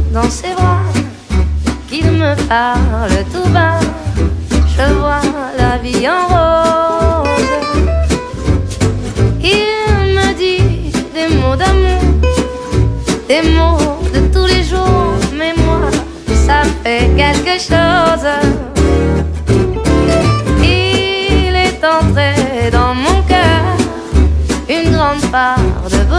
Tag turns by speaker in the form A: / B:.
A: dans ses bras, qu'il me parle tout bas. Je vois la vie en rose. Il me dit des mots d'amour, des mots de tous les jours, mais moi, ça fait quelque chose.